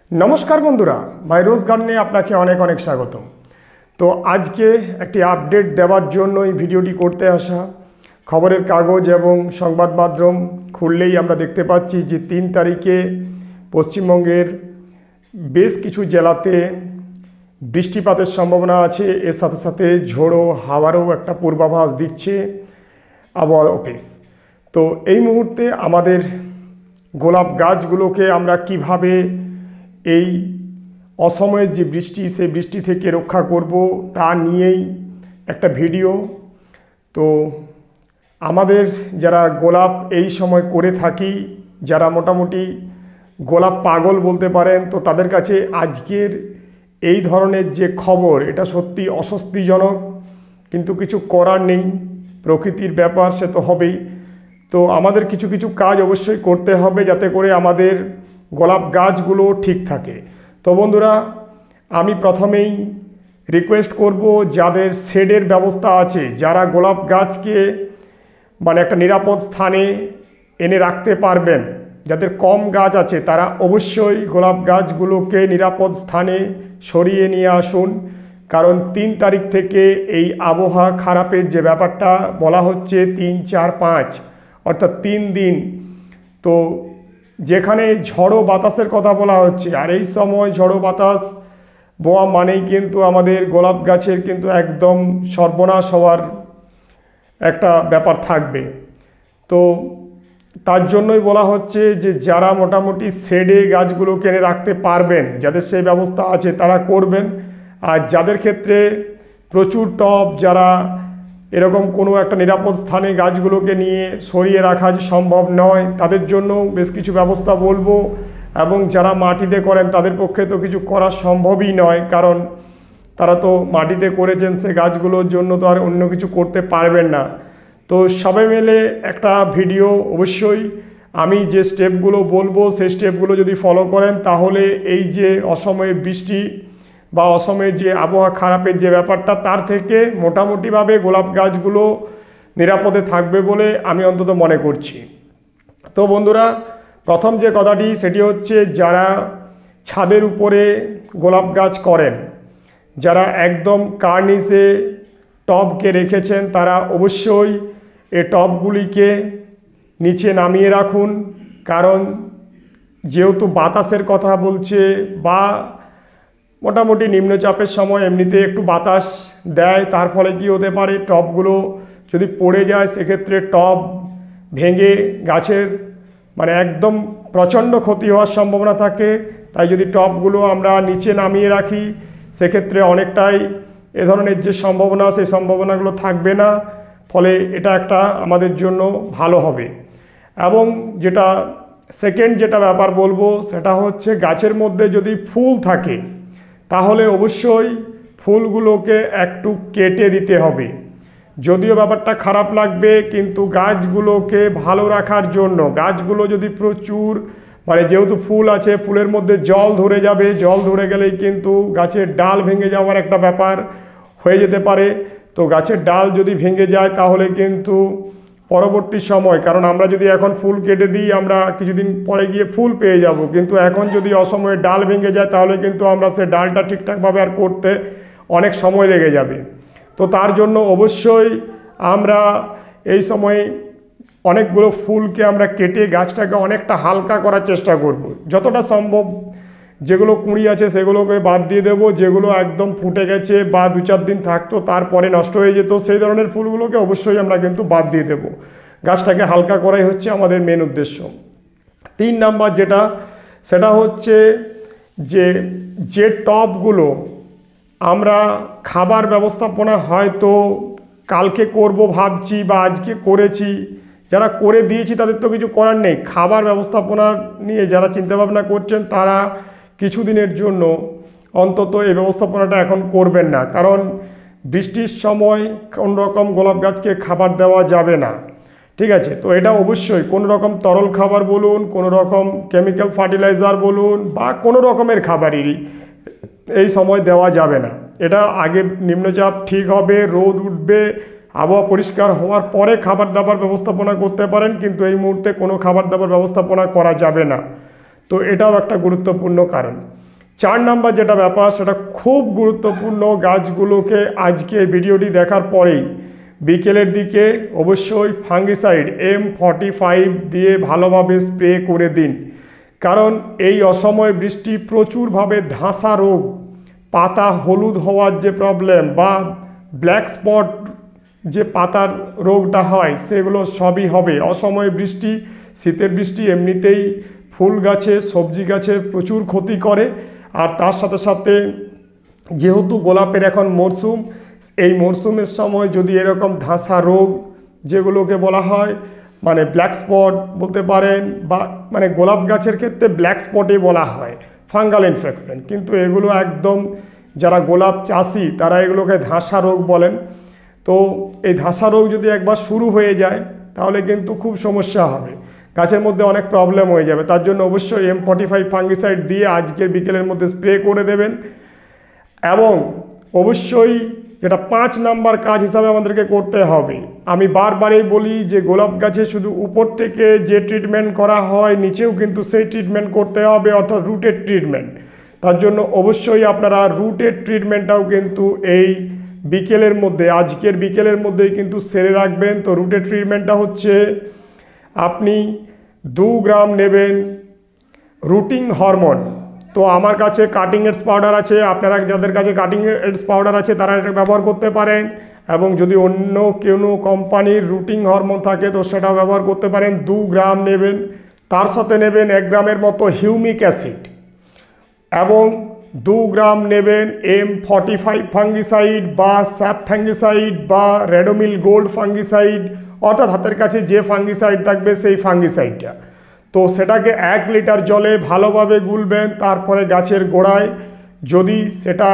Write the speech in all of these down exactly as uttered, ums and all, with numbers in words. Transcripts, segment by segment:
नमस्कार बंधुरा माई रोज गार्डने आपनाके अनेक अनेक स्वागत। तो आज के एक आपडेट देवार जोन्नो भिडियोटी करते आसा खबरेर कागज एवं संबाद माध्यम खुललेई आमरा देखते पाচ্ছি যে तीन तारिखे पश्चिमबंगेर बेश किछु जेलाते बृष्टिपातेर सम्भावना आछे। एर साथे साथे झोड़ो हावारও একটা पूर्वाभास दिচ্ছে आबहावा अफिस। तो এই মুহূর্তে আমাদের গোলাপ গাছগুলোকে আমরা কিভাবে এই অসময়ের যে বৃষ্টি সেই বৃষ্টি থেকে রক্ষা করব তা নিয়েই একটা ভিডিও। তো আমাদের যারা গোলাপ এই সময় করে থাকি, যারা মোটামুটি গোলাপ পাগল বলতে পারেন, তো তাদের কাছে আজকের এই ধরনের যে খবর এটা সত্যি অস্বস্তিজনক, কিন্তু কিছু করার নেই, প্রকৃতির ব্যাপার, সে তো হবেই। তো আমাদের কিছু কিছু কাজ অবশ্যই করতে হবে যাতে করে আমাদের গোলাপ গাছগুলো ঠিক থাকে। তো বন্ধুরা, আমি প্রথমেই রিকোয়েস্ট করব যাদের শেডের ব্যবস্থা আছে, যারা গোলাপ গাছকে মানে একটা নিরাপদ স্থানে এনে রাখতে পারবেন, যাদের কম গাছ আছে তারা অবশ্যই গোলাপ গাছগুলোকে নিরাপদ স্থানে সরিয়ে নিয়ে আসুন। কারণ তিন তারিখ থেকে এই আবহাওয়া খারাপের যে ব্যাপারটা বলা হচ্ছে তিন চার পাঁচ অর্থাৎ তিন দিন, তো যেখানে ঝড়ো বাতাসের কথা বলা হচ্ছে, আর এই সময় ঝড়ো বাতাস বোয়া মানেই কিন্তু আমাদের গোলাপ গাছের কিন্তু একদম সর্বনাশ হওয়ার একটা ব্যাপার থাকবে। তো তার জন্যই বলা হচ্ছে যে যারা মোটামুটি শেডে গাছগুলো কিনে রাখতে পারবেন, যাদের সেই ব্যবস্থা আছে তারা করবেন। আর যাদের ক্ষেত্রে প্রচুর টব, যারা এরকম কোনো একটা নিরাপদ স্থানে গাছগুলোকে নিয়ে সরিয়ে রাখা সম্ভব নয়, তাদের জন্য বেশ কিছু ব্যবস্থা বলবো। এবং যারা মাটিতে করেন তাদের পক্ষে তো কিছু করা সম্ভবই নয়, কারণ তারা তো মাটিতে করেছেন, সে গাছগুলোর জন্য তো আর অন্য কিছু করতে পারবেন না। তো সবাই মিলে একটা ভিডিও, অবশ্যই আমি যে স্টেপগুলো বলবো সেই স্টেপগুলো যদি ফলো করেন তাহলে এই যে অসময়ে বৃষ্টি বা অসময়ের যে আবহাওয়া খারাপের যে ব্যাপারটা, তার থেকে মোটামুটিভাবে গোলাপ গাছগুলো নিরাপদে থাকবে বলে আমি অন্তত মনে করছি। তো বন্ধুরা, প্রথম যে কথাটি সেটি হচ্ছে যারা ছাদের উপরে গোলাপ গাছ করেন, যারা একদম কার্নিসে টবকে রেখেছেন, তারা অবশ্যই এই টবগুলিকে নিচে নামিয়ে রাখুন। কারণ যেহেতু বাতাসের কথা বলছে বা মোটামুটি নিম্নচাপের সময় এমনিতে একটু বাতাস দেয়, তার ফলে কি হতে পারে, টবগুলো যদি পড়ে যায় সেক্ষেত্রে টব ভেঙে গাছের মানে একদম প্রচণ্ড ক্ষতি হওয়ার সম্ভাবনা থাকে। তাই যদি টবগুলো আমরা নিচে নামিয়ে রাখি সেক্ষেত্রে অনেকটাই এ ধরনের যে সম্ভাবনা সেই সম্ভাবনাগুলো থাকবে না, ফলে এটা একটা আমাদের জন্য ভালো হবে। এবং যেটা সেকেন্ড যেটা ব্যাপার বলবো সেটা হচ্ছে গাছের মধ্যে যদি ফুল থাকে তাহলে অবশ্যই ফুলগুলোকে একটু কেটে দিতে হবে। যদিও ব্যাপারটা খারাপ লাগবে, কিন্তু গাছগুলোকে ভালো রাখার জন্য, গাছগুলো যদি প্রচুর মানে যেহেতু ফুল আছে, ফুলের মধ্যে জল ধরে যাবে, জল ধরে গেলেই কিন্তু গাছের ডাল ভেঙে যাওয়ার একটা ব্যাপার হয়ে যেতে পারে। তো গাছের ডাল যদি ভেঙে যায় তাহলে কিন্তু পরবর্তী সময়, কারণ আমরা যদি এখন ফুল কেটে দিই আমরা কিছুদিন পরে গিয়ে ফুল পেয়ে যাব, কিন্তু এখন যদি অসময়ে ডাল ভেঙে যায় তাহলে কিন্তু আমরা সে ডালটা ঠিকঠাকভাবে আর করতে অনেক সময় লেগে যাবে। তো তার জন্য অবশ্যই আমরা এই সময় অনেকগুলো ফুলকে আমরা কেটে গাছটাকে অনেকটা হালকা করার চেষ্টা করব, যতটা সম্ভব। যেগুলো কুঁড়ি আছে সেগুলোকে বাদ দিয়ে দেবো, যেগুলো একদম ফুটে গেছে বা দু চার দিন থাকতো তারপরে নষ্ট হয়ে যেত সেই ধরনের ফুলগুলোকে অবশ্যই আমরা কিন্তু বাদ দিয়ে দেবো। গাছটাকে হালকা করাই হচ্ছে আমাদের মেন উদ্দেশ্য। তিন নাম্বার যেটা সেটা হচ্ছে যে যে টবগুলো আমরা খাবার ব্যবস্থাপনা হয়তো কালকে করব ভাবছি বা আজকে করেছি, যারা করে দিয়েছি তাদের তো কিছু করার নেই। খাবার ব্যবস্থাপনা নিয়ে যারা চিন্তাভাবনা করছেন তারা কিছুদিনের জন্য অন্তত এই ব্যবস্থাপনাটা এখন করবেন না, কারণ বৃষ্টির সময় কোনো রকম গোলাপ গাছকে খাবার দেওয়া যাবে না, ঠিক আছে? তো এটা অবশ্যই কোনো রকম তরল খাবার বলুন, কোনো রকম কেমিক্যাল ফার্টিলাইজার বলুন বা কোনো রকমের খাবারই এই সময় দেওয়া যাবে না। এটা আগে নিম্নচাপ ঠিক হবে, রোদ উঠবে, আবহাওয়া পরিষ্কার হওয়ার পরে খাবার দাবার ব্যবস্থাপনা করতে পারেন, কিন্তু এই মুহূর্তে কোনো খাবার দাবার ব্যবস্থাপনা করা যাবে না। তো তো এটাও একটা গুরুত্বপূর্ণ কারণ। চার নাম্বার যেটা ব্যাপার সেটা খুব গুরুত্বপূর্ণ, গাছগুলোকে আজকে ভিডিওটি দেখার পরেই বিকেলের দিকে অবশ্যই ফাঙ্গিসাইড এম ফর্টি ফাইভ দিয়ে ভালোভাবে স্প্রে করে দিন। কারণ এই অসময়ে বৃষ্টি প্রচুরভাবে ধাসা রোগ, পাতা হলুদ হওয়ার যে প্রবলেম বা ব্ল্যাক স্পট যে পাতার রোগটা হয় সেগুলো সবই হবে। অসময়ে বৃষ্টি, শীতের বৃষ্টি এমনিতেই ফুল গাছে, সবজি গাছে প্রচুর ক্ষতি করে। আর তার সাথে সাথে যেহেতু গোলাপের এখন মরশুম, এই মরশুমের সময় যদি এরকম ধাসা রোগ যেগুলোকে বলা হয় মানে ব্ল্যাক স্পট বলতে পারেন, বা মানে গোলাপ গাছের ক্ষেত্রে ব্ল্যাক স্পটই বলা হয়, ফাঙ্গাল ইনফেকশন, কিন্তু এগুলো একদম যারা গোলাপ চাষি তারা এগুলোকে ধাসা রোগ বলেন। তো এই ধাসা রোগ যদি একবার শুরু হয়ে যায় তাহলে কিন্তু খুব সমস্যা হবে, গাছের মধ্যে অনেক প্রবলেম হয়ে যাবে। তার জন্য অবশ্যই এম ফর্টি ফাইভ ফাঙ্গিসাইড দিয়ে আজকের বিকেলের মধ্যে স্প্রে করে দেবেন। এবং অবশ্যই যেটা পাঁচ নাম্বার কাজ হিসাবে আমাদেরকে করতে হবে, আমি বারবারই বলি যে গোলাপ গাছে শুধু উপর থেকে যে ট্রিটমেন্ট করা হয় নিচেও কিন্তু সেই ট্রিটমেন্ট করতে হবে, অর্থাৎ রুটের ট্রিটমেন্ট। তার জন্য অবশ্যই আপনারা রুটের ট্রিটমেন্টটাও কিন্তু এই বিকেলের মধ্যে, আজকের বিকেলের মধ্যেই কিন্তু সেরে রাখবেন। তো রুটের ট্রিটমেন্টটা হচ্ছে আপনি দু গ্রাম নেবেন রুটিং হরমোন। তো আমার কাছে কাটিং এডস পাউডার আছে, আপনারা যাদের কাছে কাটিং এডস পাউডার আছে তারা এটা ব্যবহার করতে পারেন। এবং যদি অন্য কোনো কোম্পানির রুটিং হরমোন থাকে তো সেটাও ব্যবহার করতে পারেন। দু গ্রাম নেবেন, তার সাথে নেবেন এক গ্রামের মতো হিউমিক অ্যাসিড এবং দু গ্রাম নেবেন এম ফর্টি ফাইভ ফাঙ্গিসাইড বা স্যাপ ফাঙ্গিসাইড বা রেডোমিল গোল্ড ফাঙ্গিসাইড, অর্থাৎ হাতের কাছে যে ফাঙ্গিসাইড থাকবে সেই ফাঙ্গিসাইডটা। তো সেটাকে এক লিটার জলে ভালোভাবে গুলবেন। তারপরে গাছের গোড়ায় যদি সেটা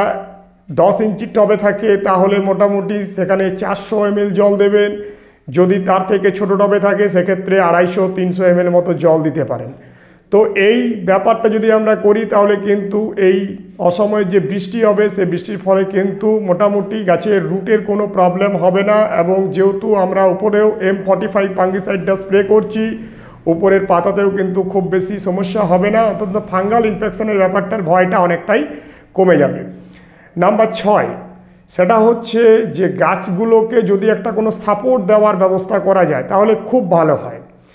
দশ ইঞ্চি টবে থাকে তাহলে মোটামুটি সেখানে চারশো এমএল জল দেবেন। যদি তার থেকে ছোটো টবে থাকে সেক্ষেত্রে আড়াইশো তিনশো এমএল মতো জল দিতে পারেন। তো এই ব্যাপারটা যদি আমরা করি তাহলে কিন্তু এই অসময়ে যে বৃষ্টি হবে সে বৃষ্টির ফলে কিন্তু মোটামুটি গাছের রুটের কোনো প্রবলেম হবে না। এবং যেহেতু আমরা উপরেও এম ফর্টি ফাইভ ফাঙ্গিসাইডটা স্প্রে করছি, উপরের পাতাতেও কিন্তু খুব বেশি সমস্যা হবে না, অন্তত ফাঙ্গাল ইনফেকশনের ব্যাপারটার ভয়টা অনেকটাই কমে যাবে। নাম্বার ছয়, সেটা হচ্ছে যে গাছগুলোকে যদি একটা কোনো সাপোর্ট দেওয়ার ব্যবস্থা করা যায় তাহলে খুব ভালো হয়।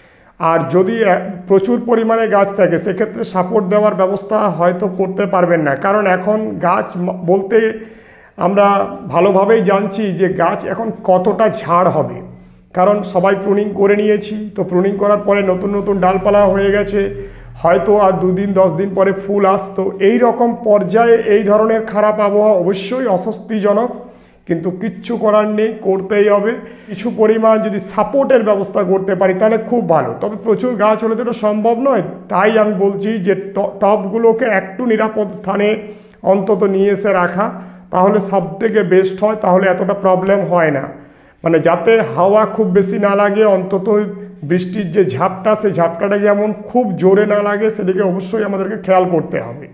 আর যদি প্রচুর পরিমাণে গাছ থাকে সেক্ষেত্রে সাপোর্ট দেওয়ার ব্যবস্থা হয়তো করতে পারবেন না, কারণ এখন গাছ বলতে আমরা ভালোভাবেই জানছি যে গাছ এখন কতটা ঝাড় হবে, কারণ সবাই প্রুনিং করে নিয়েছি। তো প্রুনিং করার পরে নতুন নতুন ডালপালা হয়ে গেছে, হয়তো আর দুদিন দশ দিন পরে ফুল আসতো। এই রকম পর্যায়ে এই ধরনের খারাপ আবহাওয়া অবশ্যই অস্বস্তিজনক, কিন্তু কিচ্ছু করার নেই, করতেই হবে। কিছু পরিমাণ যদি সাপোর্টের ব্যবস্থা করতে পারি তাহলে খুব ভালো, তবে প্রচুর গাছ হলে তো এটা সম্ভব নয়। তাই আমি বলছি যে টবগুলোকে একটু নিরাপদ স্থানে অন্তত নিয়ে এসে রাখা তাহলে সব থেকে বেস্ট হয়, তাহলে এতটা প্রবলেম হয় না। মানে যাতে হাওয়া খুব বেশি না লাগে, অন্তত বৃষ্টির যে ঝাপটা সেই ঝাপটাটা যেমন খুব জোরে না লাগে সেদিকে অবশ্যই আমাদেরকে খেয়াল করতে হবে।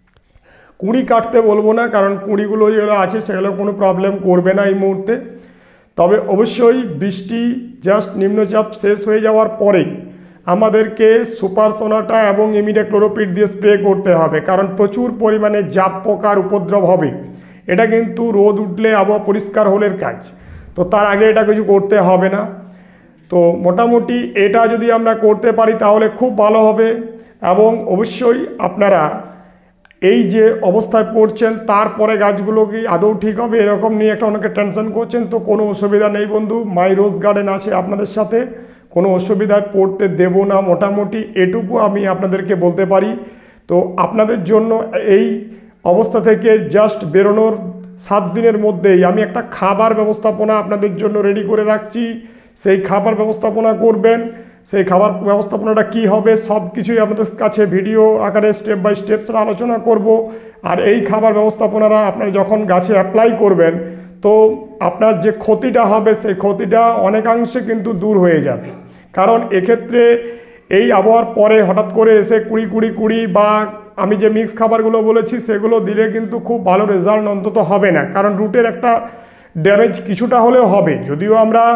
কুঁড়ি কাটতে বলবো না, কারণ কুঁড়িগুলো যেগুলো আছে সেগুলো কোনো প্রবলেম করবে না এই মুহূর্তে। তবে অবশ্যই বৃষ্টি জাস্ট নিম্নচাপ শেষ হয়ে যাওয়ার পরেই আমাদেরকে সুপার সোনাটা এবং ইমিডাক্লোরোপিড দিয়ে স্প্রে করতে হবে, কারণ প্রচুর পরিমাণে জাপ পোকার উপদ্রব হবে। এটা কিন্তু রোদ উঠলে আবহাওয়া পরিষ্কার হলের কাজ, তো তার আগে এটা কিছু করতে হবে না। তো মোটামুটি এটা যদি আমরা করতে পারি তাহলে খুব ভালো হবে। এবং অবশ্যই আপনারা এই যে অবস্থায় পড়ছেন তারপরে গাছগুলো কি আদৌ ঠিক হবে এরকম নিয়ে একটা অনেকে টেনশন করছেন, তো কোনো অসুবিধা নেই বন্ধু, মাই রোজ গার্ডেন আছে আপনাদের সাথে, কোনো অসুবিধায় পড়তে দেব না। মোটামুটি এটুকু আমি আপনাদেরকে বলতে পারি। তো আপনাদের জন্য এই অবস্থা থেকে জাস্ট বেরোনোর সাত দিনের মধ্যেই আমি একটা খাবার ব্যবস্থাপনা আপনাদের জন্য রেডি করে রাখছি। সেই খাবার ব্যবস্থাপনা করবেন, সেই খাবার ব্যবস্থাপনাটা কি হবে সব কিছুই আপনাদের কাছে ভিডিও আকারে স্টেপ বাই স্টেপ আলোচনা করব। আর এই খাবার ব্যবস্থাপনারা আপনারা যখন গাছে অ্যাপ্লাই করবেন তো আপনার যে ক্ষতিটা হবে সেই ক্ষতিটা অনেকাংশে কিন্তু দূর হয়ে যাবে। কারণ এক্ষেত্রে এই আবহাওয়ার পরে হঠাৎ করে এসে কুড়ি কুড়ি কুড়ি বা আমি যে মিক্স খাবারগুলো বলেছি সেগুলো দিলে কিন্তু খুব ভালো রেজাল্ট অন্তত হবে না, কারণ রুটের একটা ড্যামেজ কিছুটা হলেও হবে। যদিও আমরা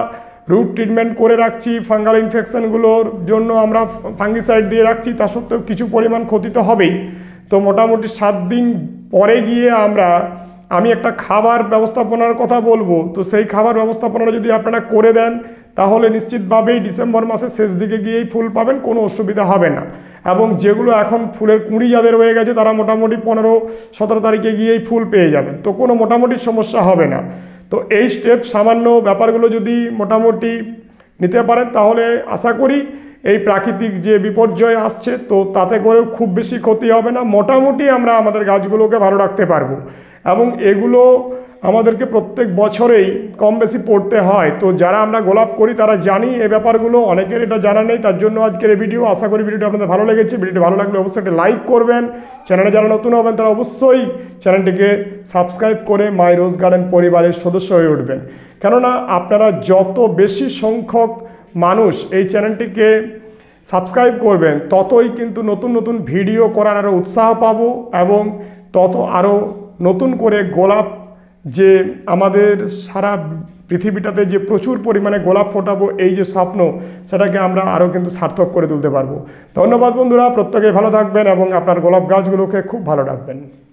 রুট ট্রিটমেন্ট করে রাখছি, ফাঙ্গাল ইনফেকশানগুলোর জন্য আমরা ফাঙ্গিসাইড দিয়ে রাখছি, তা সত্ত্বেও কিছু পরিমাণ ক্ষতি তো হবেই। তো মোটামুটি সাত দিন পরে গিয়ে আমরা আমি একটা খাবার ব্যবস্থাপনার কথা বলবো। তো সেই খাবার ব্যবস্থাপনাটা যদি আপনারা করে দেন তাহলে নিশ্চিতভাবেই ডিসেম্বর মাসের শেষ দিকে গিয়েই ফুল পাবেন, কোনো অসুবিধা হবে না। এবং যেগুলো এখন ফুলের কুঁড়ি যাদের হয়ে গেছে তারা মোটামুটি পনেরো সতেরো তারিখে গিয়েই ফুল পেয়ে যাবেন, তো কোনো মোটামুটি সমস্যা হবে না। তো এই স্টেপ সামান্য ব্যাপারগুলো যদি মোটামুটি নিতে পারেন তাহলে আশা করি এই প্রাকৃতিক যে বিপর্যয় আসছে তো তাতে করেও খুব বেশি ক্ষতি হবে না, মোটামুটি আমরা আমাদের গাছগুলোকে ভালো রাখতে পারবো। এবং এগুলো আমাদেরকে প্রত্যেক বছরেই কম বেশি পড়তে হয়। তো যারা আমরা গোলাপ করি তারা জানি এই ব্যাপারগুলো, অনেকের এটা জানা নেই, তার জন্য আজকের এই ভিডিও। আশা করি ভিডিওটা আপনাদের ভালো লেগেছে। ভিডিওটি ভালো লাগলে অবশ্যই একটা লাইক করবেন, চ্যানেলে যারা নতুন হবেন তারা অবশ্যই চ্যানেলটিকে সাবস্ক্রাইব করে মাই রোজ গার্ডেন পরিবারের সদস্য হয়ে উঠবেন। কেননা আপনারা যত বেশি সংখ্যক মানুষ এই চ্যানেলটিকে সাবস্ক্রাইব করবেন ততই কিন্তু নতুন নতুন ভিডিও করার আরও উৎসাহ পাবো এবং তত আরও নতুন করে গোলাপ যে আমাদের সারা পৃথিবীটাতে যে প্রচুর পরিমাণে গোলাপ ফোটাবো এই যে স্বপ্ন সেটাকে আমরা আরও কিন্তু সার্থক করে তুলতে পারবো। ধন্যবাদ বন্ধুরা, প্রত্যেকে ভালো থাকবেন এবং আপনার গোলাপ গাছগুলোকে খুব ভালো রাখবেন।